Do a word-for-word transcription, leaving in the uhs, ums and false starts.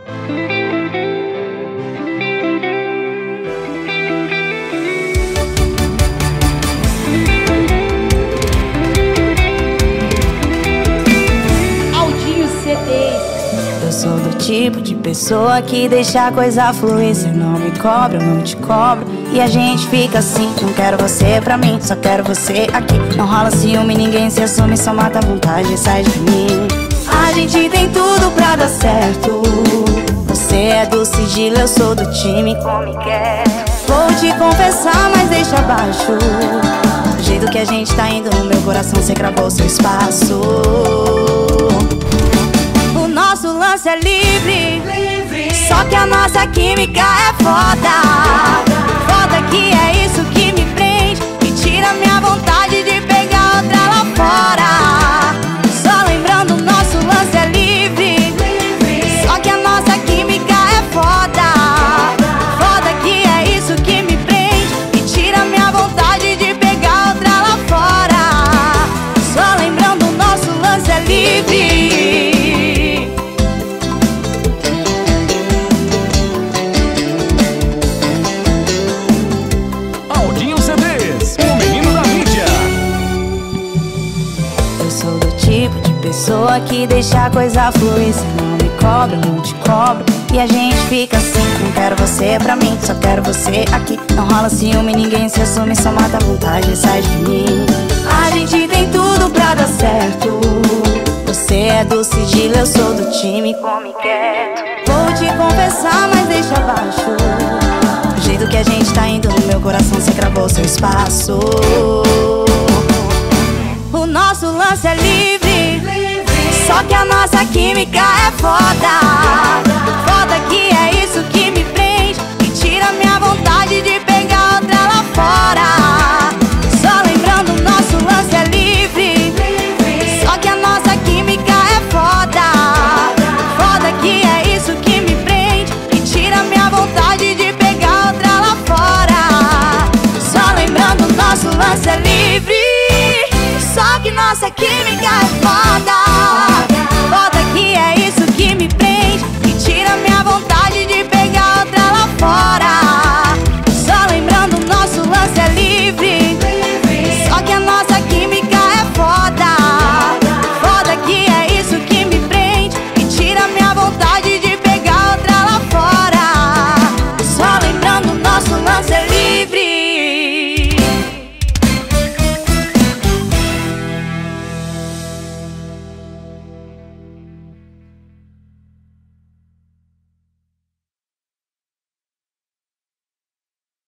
Eu sou do tipo de pessoa que deixa a coisa fluir. Cê não me cobra, eu não te cobro, e a gente fica assim. Não quero você pra mim, só quero você aqui. Não rola ciúme, ninguém se assume, só mata a vontade e sai de mim. A gente tem tudo pra dar certo. Você é do sigilo, eu sou do time come quer. Vou te confessar, mas deixa abaixo. Do jeito que a gente tá indo, no meu coração cê cravou seu espaço. Nosso lance é livre, livre, só que a nossa química é foda. Foda que é isso que me prende e tira minha vontade de pegar outra lá fora. Só lembrando, nosso lance é livre, livre, só que a nossa química é foda. Foda que é isso que me prende e tira minha vontade de pegar outra lá fora. Só lembrando, nosso lance é livre. Pessoa que deixa a coisa fluir. Cê não me cobra, eu não te cobro, e a gente fica assim. Não quero você pra mim, só quero você aqui. Não rola ciúme, ninguém se assume, só mata a vontade e sai de mim. A gente tem tudo pra dar certo. Você é do sigilo, eu sou do time come quieto. Vou te confessar, mas deixa abaixo. Do jeito que a gente tá indo, no meu coração cê cravou seu espaço. O nosso lance é livre, só que a nossa química é foda.